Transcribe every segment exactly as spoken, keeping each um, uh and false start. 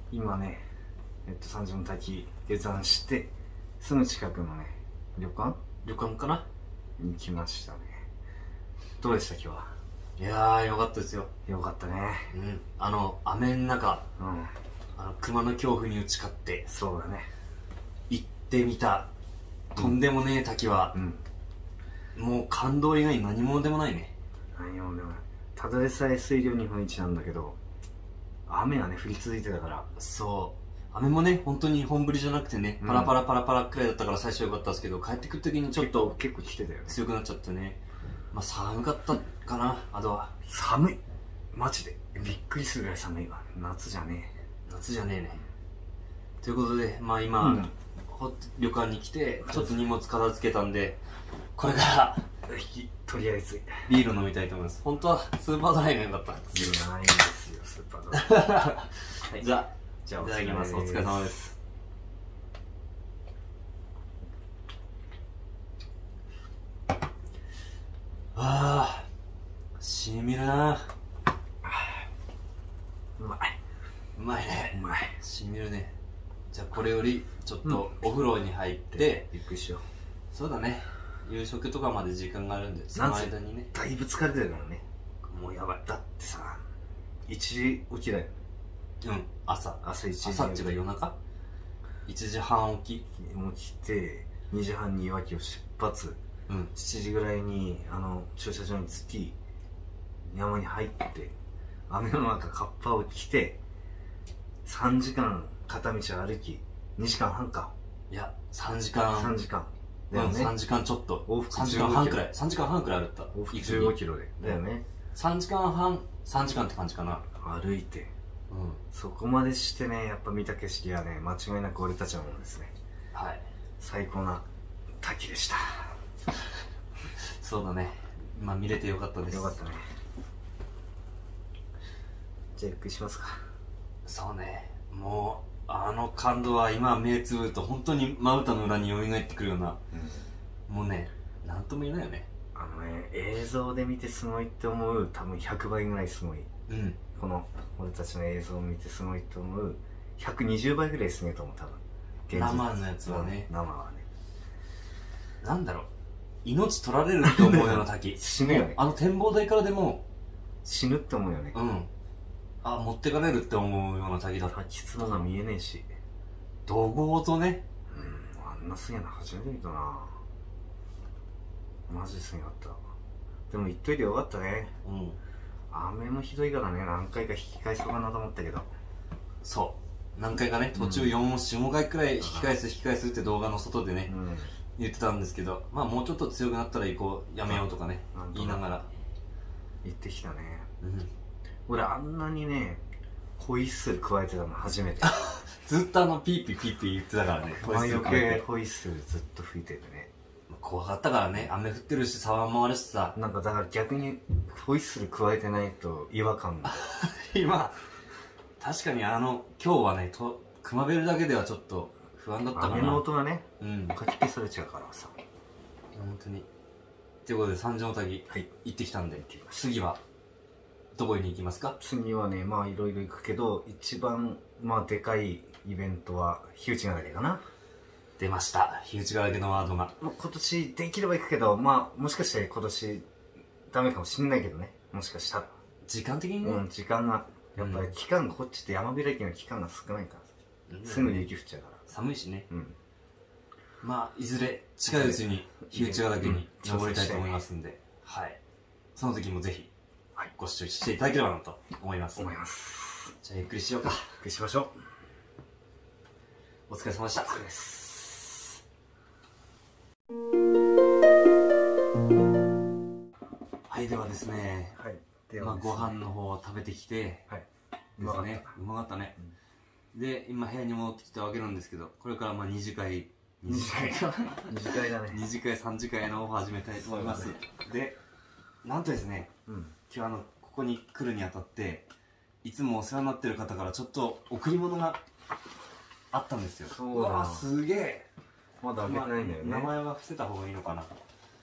今ね、えっと三条の滝下山してすぐ近くのね旅館旅館かなに来ましたね。どうでした今日は？ いやーよかったですよ。 よかったね。 うんあの雨の中、 うん、 あの熊の恐怖に打ち勝ってそうだね。 行ってみたとんでもねえ滝は、 うん、 もう感動以外に何者でもないね。 何もでもない。ただでさえ水量日本一なんだけど雨がね降り続いてたから。 そう雨もね本当に本降りじゃなくてね、 うん、 パラパラパラパラくらいだったから最初良かったんですけど、帰ってくる時にちょっと結構来てたよね。 強くなっちゃってね。まあ寒かったかな。あとは寒い、マジでびっくりするぐらい寒いわ。夏じゃねえ夏じゃねえね。ということでまあ今、うん、旅館に来てちょっと荷物片付けたんで、これからとりあえずビール飲みたいと思います。本当はスーパードライが良かった。 ビールないんですよスーパードライはい、 じゃあじゃあいただきます。お疲れ様です。あーしみるな。 うまいうまいね。 うまいしみるね。じゃあこれよりちょっとお風呂に入って、 ゆっくりしよう。 そうだね、夕食とかまで時間があるんで、その間にね。 だいぶ疲れてるからね。もうやばい。だってさいちじ起きだよ。 うん、朝朝いちじ、 朝っていうか夜中いちじはん起き起きてにじはんにいわきを出発、うん、しちじぐらいにあの駐車場に着き山に入って雨の中カッパを着てさんじかん片道歩きにじかんはんか。 いやさんじかんさんじかんだよね。さんじかんちょっと往復さんじかんはんくらいさんじかんはんくらい歩った。 往復じゅうごキロでだよね。 さんじかんはんさんじかんって感じかな。 歩いて、うん、そこまでしてねやっぱ見た景色はね間違いなく俺たちのものですね。 はい、 最高な滝でしたそうだね。まあ見れてよかったです。 よかったね。じゃあゆっくりしますか。 そうね、もうあの感動は今目つぶると本当にまぶたの裏に蘇ってくるような、うん、もうね何とも言えないよね。 あのね映像で見てすごいって思う多分ひゃくばいぐらいすごい、うん、この俺たちの映像を見てすごいと思うひゃくにじゅうばいぐらいすごいと思う多分。 生のやつはね、 生はねなんだろう、命取られるって思うような滝死ぬよね。 あの展望台からでも死ぬって思うよね。うん、 あ持ってかれるって思うような滝だった。 滝つばが見えねえし怒号とね、 うん、あんなすげえな初めて見たな。マジですげかった。でも言っといてよかったね。うん、雨もひどいからね何回か引き返そうかなと思ったけど。 そう何回かね途中よん、よん、ごかいくらい引き返す引き返すって動画の外でね、うん、言ってたんですけど、まあもうちょっと強くなったら行こうやめようとかね言いながら言ってきたね。 うん、 俺あんなにねホイッスル加えてたの初めてずっとあのピーピーピーピー言ってたからね。 ホイッスル加えてホイッスルずっと吹いててね怖かったからね。雨降ってるし沢もあるしさ、 なんかだから逆にホイッスル加えてないと違和感が今確かにあの今日はねと熊ベルだけではちょっと不安だったかな。 雨の音がね、 うん、 かき消されちゃうからさ本当に。ということで三条の滝、はい、行ってきたんで、次はどこに行きますか？ 次はねまあいろいろ行くけど一番まあでかいイベントは火打ちヶ岳かな。 出ました火打ちヶ岳のワードが。 今年できれば行くけどまあもしかして今年ダメかもしんないけどね。もしかしたら時間的にね、 うん時間がやっぱり期間がこっちって山開きの期間が少ないから、うん、すぐに雪降っちゃうから寒いしね、うん、まあいずれ近いうちに火打ちヶ岳に登りたいと思いますんで、はい、その時もぜひご視聴していただければなと思います思います。 じゃあゆっくりしようか。 ゆっくりしましょう。お疲れ様でした。 お疲れです。 はい、ではですね、はい、ではですね、まあご飯の方を食べてきて、はい、ですね、うまかったね、うん、で今部屋に戻ってきたわけなんですけど、これからまあ二次会二次会二次会だね。 二次会三次会の方を始めたいと思います。でなんとですね、うん、今日あのここに来るにあたっていつもお世話になってる方からちょっと贈り物があったんですよ。うわすげえ。 まだ開けてないんだよね。 名前は伏せた方がいいのかな。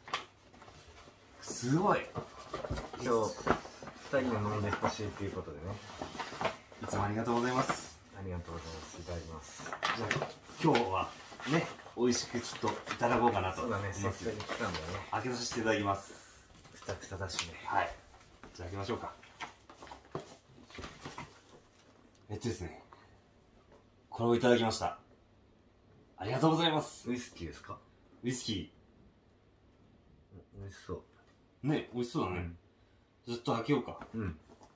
すごい。 今日ふたりに飲んでほしいということでね。 いつもありがとうございます。 ありがとうございます。いただきます。 じゃあ今日はね、美味しくちょっといただこうかなとそうだね、 思います。 せっかく来たんだよね。 開けさせていただきます。 くたくただしね。 はい、じゃあ開けましょうか。えっとですね、これをいただきました。ありがとうございます。 ウイスキーですか？ ウイスキー。美味しそう。 ね、美味しそうだね。うん、ちょっと開けようか。うん。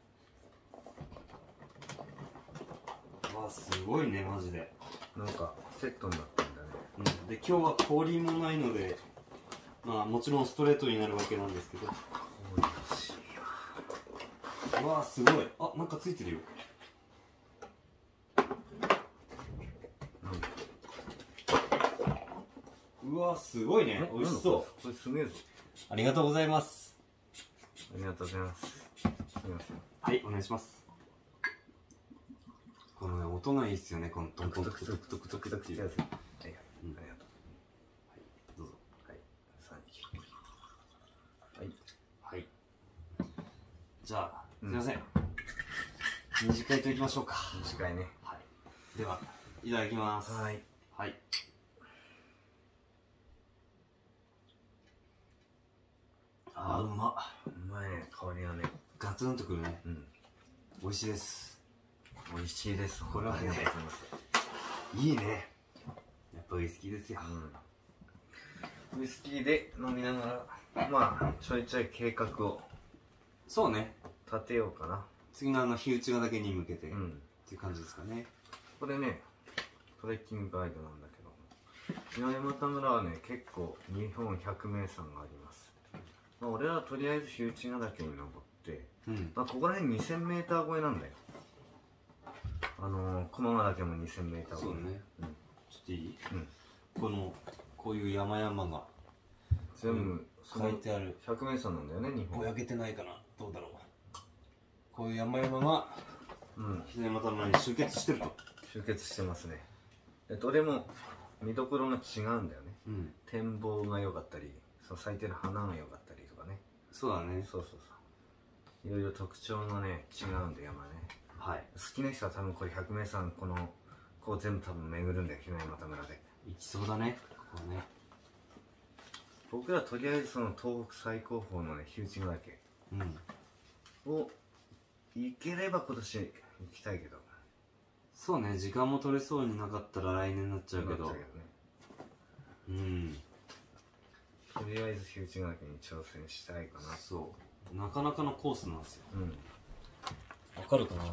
わあ、すごいね、マジで。 なんかセットになってんだね。 うん、で、今日は氷もないので、まあもちろんストレートになるわけなんですけど。 氷欲しいわ。わあ、すごい。あ、なんかついてるよ。うわ、すごいね。美味しそう。 これすげえぞ。 ありがとうございます。 ありがとうございます。すみません。 はい、お願いします。このね、音がいいっすよね。このトントントクトクトクトクトクっていう。はい、ありがとう。はい、どうぞ。はい、さん、はい。はい。じゃあ、すみません。二次会といきましょうか。 二次会ね。 はい。では、いただきます。 はい。 はい。あー、うまっ。 うまいね、香りがね。 ガツンとくるね。 うん。 美味しいです。 美味しいです。 これはね、いいね。やっぱウイスキーですよ。 うん。ウイスキーで飲みながら、まあ、ちょいちょい計画を。 そうね。 立てようかな。 次のあの、火打ちヶ岳に向けて。 うん。 っていう感じですかね。 これね、トレッキングガイドなんだけど、八幡村はね、結構日本百名山があります。まあ、俺らはとりあえず火打ちヶ岳に登って、うん、まあここら辺にせんメーター超えなんだよ。あのー、駒ヶ岳もにせんメーター超え。 そうね。 うん、 ちょっといい？うん。この、こういう山々が全部書いてある。 百名山なんだよね、日本。 ぼやけてないかな？どうだろう。こういう山々が、うん、八幡村に集結してると。 集結してますね。でどれも見どころが違うんだよね。うん、展望が良かったり、その咲いてる花が良かったりとかね。 そうだね。 そうそうそう。いろいろ特徴がね、違うんで山ね。はい。好きな人は多分これ百名山、この、こう全部多分巡るんだよ、八幡村で。 行きそうだね、ここね。 僕らとりあえずその東北最高峰のね、火打ちヶ岳。うん。を、行ければ今年行きたいけど。 そうね、時間も取れそうになかったら来年になっちゃうけど。なっちゃうけどね。うん。 とりあえず火打ちヶ岳に挑戦したいかな。 そうなかなかのコースなんですよ。うん。わかるかな。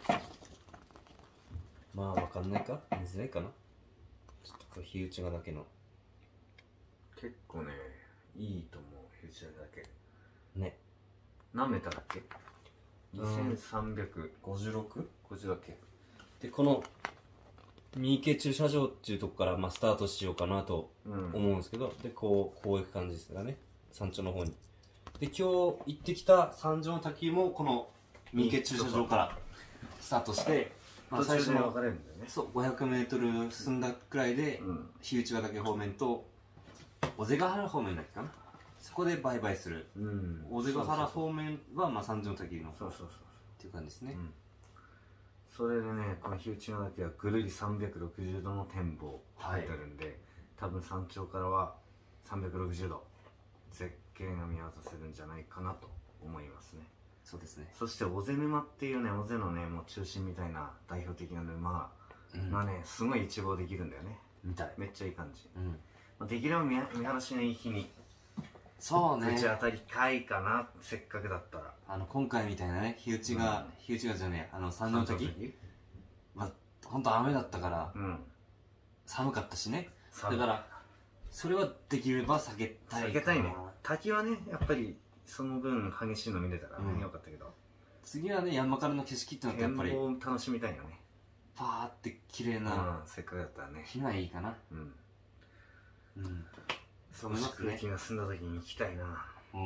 まあわかんないか、見づらいかな。ちょっとこれ火打ちヶ岳の結構ね、いいと思う。火打ちヶ岳ね。何メーターだっけ？にせんさんびゃくごじゅうろく？ ごじゅうだっけ。 でこの三池駐車場っていうとこから、まあ、スタートしようかなと思うんですけど、うん、でこうこう行く感じですがね、山頂の方に。で今日行ってきた三条の滝もこの三池駐車場からスタートして、 まあ、最初のそうごひゃくメートル進んだくらいで、うん、火打ちヶ岳方面と尾瀬ヶ原方面だっけかな、そこでバイバイする。うん、尾瀬ヶ原方面はまあ三条の滝のそうそうそうっていう感じですね。うん、 それでね、この火打ちヶ岳はぐるりさんびゃくろくじゅうどの展望書いてあるんで、はい、多分山頂からはさんびゃくろくじゅうど絶景が見渡せるんじゃないかなと思いますね。 そうですね。 そして尾瀬沼っていうね、尾瀬のね、もう中心みたいな代表的な沼がね、すごい一望できるんだよね。みたい。めっちゃいい感じ。うん、まあ、できれば見晴らしのいい日に、 そうね。 口当たりたいかな、せっかくだったら。 あの、今回みたいなね、火打ちが、うん、火打ちがじゃねえ、あの、三条の時まあ、ほんと雨だったから、うん、寒かったしね。だから、それはできれば避けたい。 避けたいね。滝はね、やっぱり、その分激しいの見れたからね、うん、よかったけど。 次はね、山からの景色ってのってやっぱり、 展望を楽しみたいよね。 パーって綺麗な、 うん、せっかくだったらね。 日がいいかな。うん。 うん。その空気が澄んだ時に行きたいな。うん。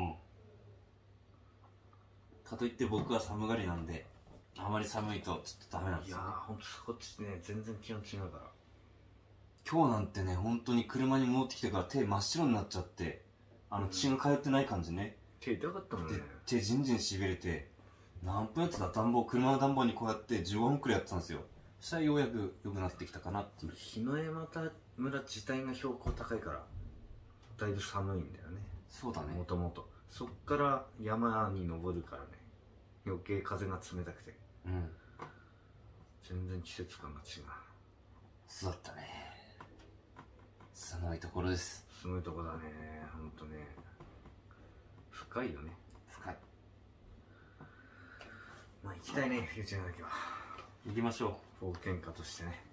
かといって僕は寒がりなんで、あまり寒いとちょっとダメなんですよ、ね。 いやー、ほんとこっちね、全然気温違うから。 今日なんてね、本当に車に戻ってきてから手真っ白になっちゃって、あの血が通ってない感じね。 手痛かったもんね。 手じんじんしびれて、何分やってた暖房、車の暖房にこうやってじゅうごふんくらいやってたんですよ。 そしたらようやく良くなってきたかなっていう。 檜山村自体が標高高いからだいぶ寒いんだよね。 そうだね。 もともとそっから山に登るからね、余計風が冷たくて、 うん、 全然季節感が違う。 そうだったね。すごいところです。 すごいとこだね、ほんとね。深いよね。 深い。 まあ行きたいね、冬千ヶ岳は。 行きましょう、冒険家としてね。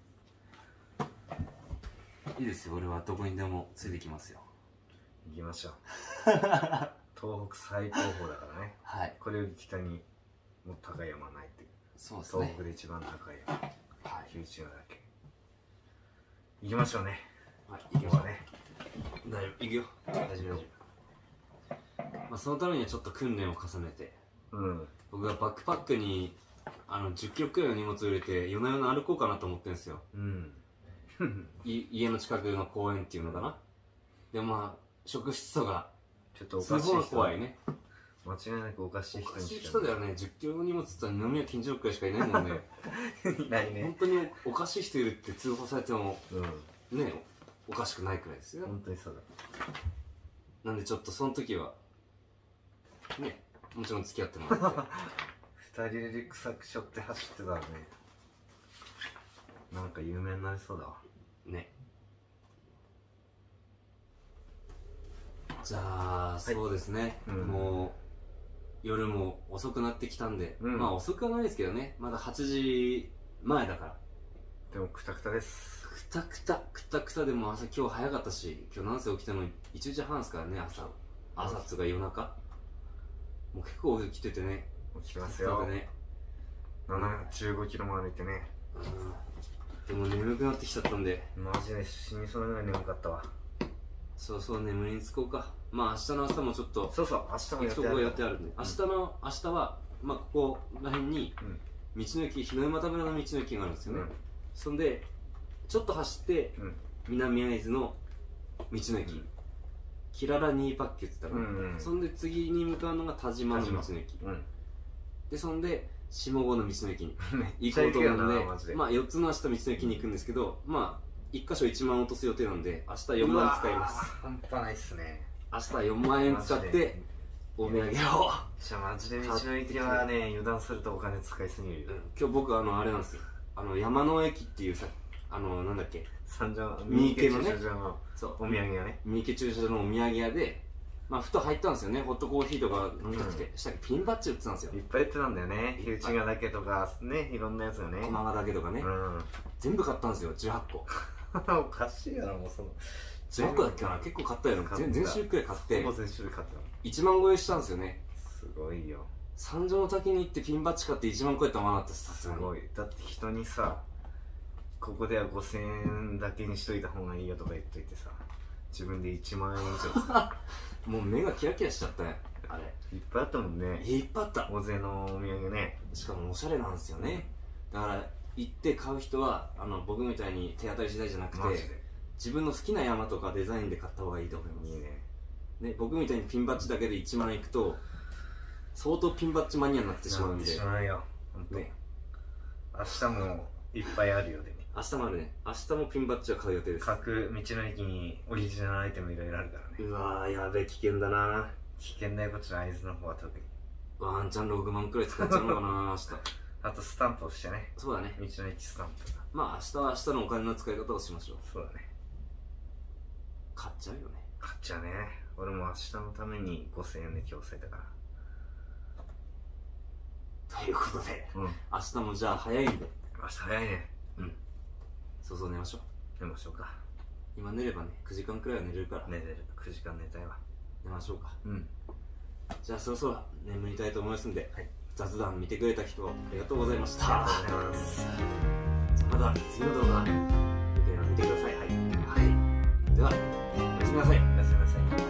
いいですよ、俺はどこにでもついてきますよ。 行きましょう。東北最高峰だからね。 はい。 これより北にもう高い山はないっていう。 そうですね。 東北で一番高い山。 はい。 冬千ヶ岳。行きましょうね。 はい、行きましょうね。大丈夫、行くよ。 大丈夫、大丈夫。 まあ、そのためにはちょっと訓練を重ねて、うん、僕がバックパックにあのじゅっキロくらいの荷物を入れて夜な夜な歩こうかなと思ってるんですよ、うん、い家の近くの公園っていうのかな。でもまあ職質とかちょっとおかしい人、 怖いね。 間違いなくおかしい人にしか。おかしい人だよね。じゅっキロの荷物って言ったら二宮金次郎くらいしかいないもんね。 いないね。 本当におかしい人いるって通報されても、うん、ねおかしくないくらいですよ。 本当にそうだ。 なんでちょっとその時はね、もちろん付き合ってもらって二人でリュックサック背負って走ってたらね、なんか有名になりそうだわね。じゃあ、はい、そうですね、うん、もう夜も遅くなってきたんで、うん、まあ遅くはないですけどね、まだはちじまえだから。 でもクタクタです。 クタクタクタクタでも朝今日早かったし、今日何歳起きたのいちじはんですからね。朝朝っつうか夜中もう結構起きててね。 起きてますよね。じゅうごキロも歩いてね、 うん、でも眠くなってきちゃったんで、 マジで死にそうなぐらい眠かったわ。 そうそう、眠りにつこうか。まあ明日の朝もちょっと、 そうそう明日もやってあるやってあるんで、明日の明日はまあここら辺に道の駅、檜山田村の道の駅があるんですよね、うん、そんでちょっと走って、うん、南会津の道の駅、うん、キララニーパッケって言ったら、うんうん、そんで次に向かうのが田島の道の駅、うん、でそんで下郷の道の駅に行こうと思うんで、まあよっつの明日道の駅に行くんですけど、まあいっ箇所いちまん落とす予定なんで、明日よんまん使います。 半端ないっすね。 明日よんまんえん使ってお土産を。じゃあマジで道の駅はね、油断するとお金使いすぎるよ、うん、 今日僕あのあれなんですよ、あの山の駅っていうさ、あのなんだっけ、 三条三池のね、 そうお土産屋ね、 三池駐車場のお土産屋で、まあふと入ったんですよね。ホットコーヒーとか飲みたくて、うん、したらピンバッジ売ってたんですよ。 いっぱい売ってたんだよね。日内ヶ岳とかね、いろんなやつがね、 駒ヶ岳とかね、うん、全部買ったんですよ、じゅうはっこ。 おかしいやろ、もうそのじゅうはっこだっけな、結構買ったよね。全種類くらい買って、 ほぼ全種類買ったの。 いちまん超えしたんですよね。 すごいよ。 三条の滝に行ってピンバッジ買っていちまん超えたままだった。 すごい。だって人にさ、ここではごせんえんだけにしといた方がいいよとか言っといてさ、自分でいちまんえん以上さもう目がキラキラしちゃったね、あれ。 いっぱいあったもんね。 いっぱいあった。 大勢のお土産ね。 しかもおしゃれなんですよね。だから行って買う人はあの僕みたいに手当たり次第じゃなくて、自分の好きな山とかデザインで買った方がいいと思います。いいね。ね、僕みたいにピンバッジだけでいちまんえんいくと相当ピンバッジマニアになってしまうんで。 なってしまうよ、ほんとね。明日もいっぱいあるよ。でも明日もあるね。明日もピンバッジは買う予定です。 各道の駅にオリジナルアイテムいろいろあるからね。 うわー、やべえ、危険だな。 危険だよ、こっちの会津の方は特に。 ワンチャンろくまんくらい使っちゃうのかな明日。 あとスタンプをしてね。 そうだね、 道の駅スタンプ。 まあ明日は明日のお金の使い方をしましょう。 そうだね。 買っちゃうよね。 買っちゃうね。俺も明日のためにごせんえんで今日抑えたから。 ということで、うん、明日もじゃあ早いんで。 明日早いね。 うん。そうそう寝ましょう。寝ましょうか。 今寝ればね、くじかんくらいは寝れるから。 寝れる。くじかん寝たいわ。 寝ましょうか。うん。じゃあそろそろ眠りたいと思いますんで、はい、雑談見てくれた人ありがとうございました。 ありがとうございます。 じゃあまた次の動画、見てください。はい。はい。では、おやすみなさい。 おやすみなさい。